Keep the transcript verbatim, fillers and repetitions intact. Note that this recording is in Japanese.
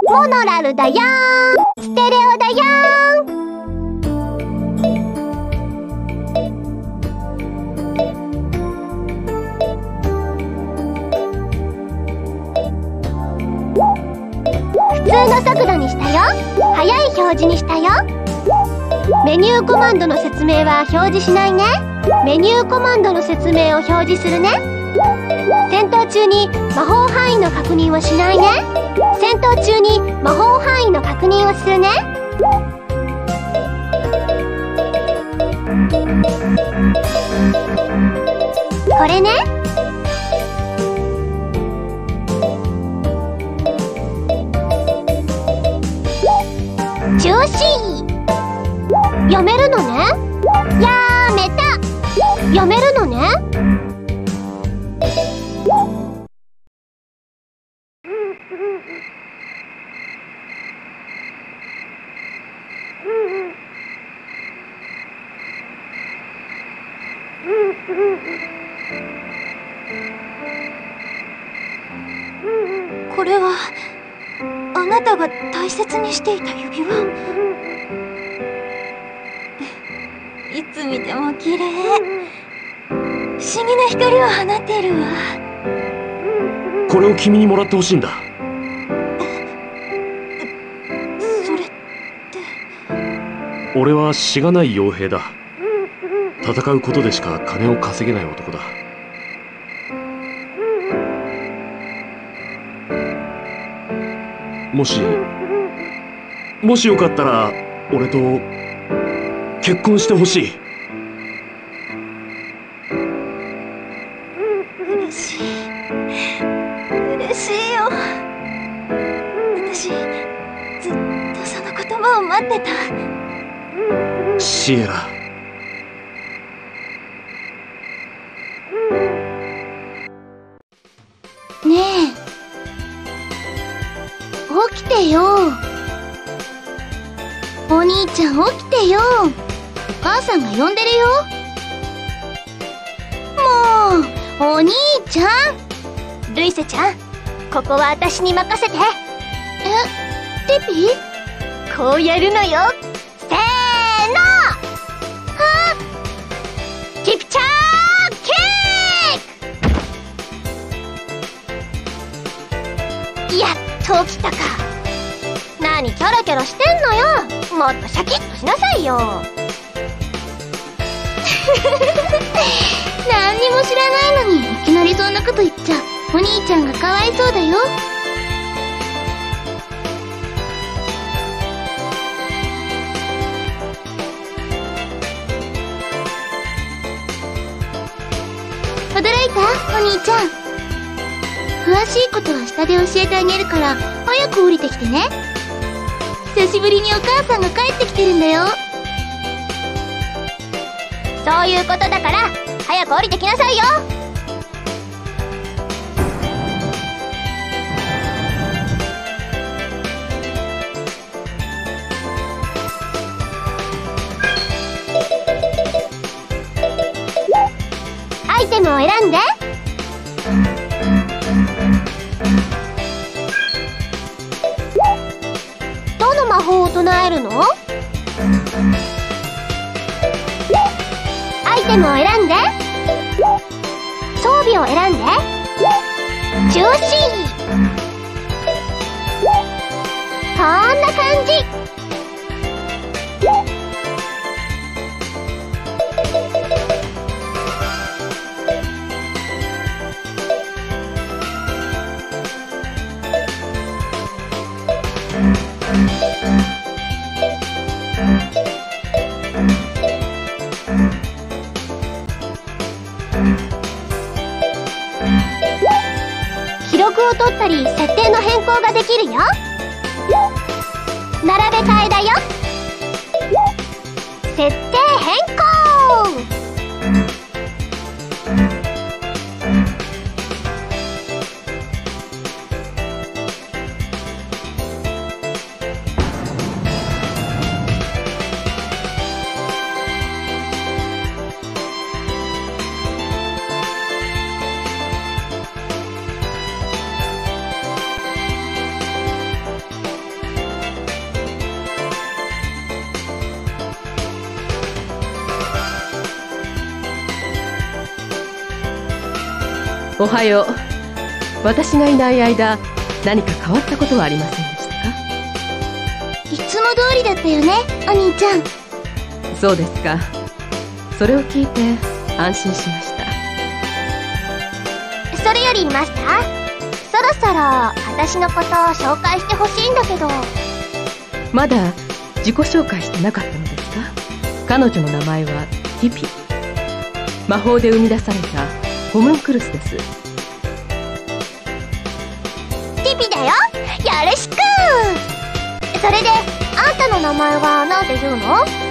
モノラルだよーん、ステレオだよーん。普通の速度にしたよ。速い表示にしたよ。メニューコマンドの説明は表示しないね。メニューコマンドの説明を表示するね。戦闘中に魔法範囲の確認はしないね。戦闘中に魔法範囲の確認をするね。これね。中止。やめるのね。やめた。やめるのね。 これはあなたが大切にしていた指輪。いつ見ても綺麗。不思議な光を放っているわ。 これを君にもらってほしいんだ。 それって。 俺はしがない傭兵だ。戦うことでしか金を稼げない男だ。もしもしよかったら俺と結婚してほしい。 嬉しい嬉しいよ。私ずっとその言葉を待ってた。 シエラ、 ねえ、起きてよ。お兄ちゃん起きてよ。お母さんが呼んでるよ。もうお兄ちゃん。ルイセちゃん、ここは私に任せて。え、テピ？こうやるのよ。せーの。はっ、ティプチャーキック。やっと起きたか。何キョロキョロしてんのよ。もっとシャキッとしなさいよ。何にも知らないのにいきなりそんなこと言っちゃお兄ちゃんがかわいそうだよ。驚いた？お兄ちゃん。詳しいことは下で教えてあげるから早く降りてきてね。久しぶりにお母さんが帰ってきてるんだよ。そういうことだから早く降りてきなさいよ。アイテムを選んで。どの魔法を唱えるの？アイテムを選んで。装備を選んで。中止。こんな感じ。記録を取ったり設定の変更ができるよ。並べ替えだよ。設定変更。 おはよう。私がいない間、何か変わったことはありませんでしたか？ いつも通りだったよね、お兄ちゃん。 そうですか。それを聞いて安心しました。 それよりマスター、そろそろ私のことを紹介してほしいんだけど。 まだ自己紹介してなかったのですか？彼女の名前はティピ。魔法で生み出されたホムンクルスです。 ティピだよ、よろしく。それであんたの名前は何て言うの？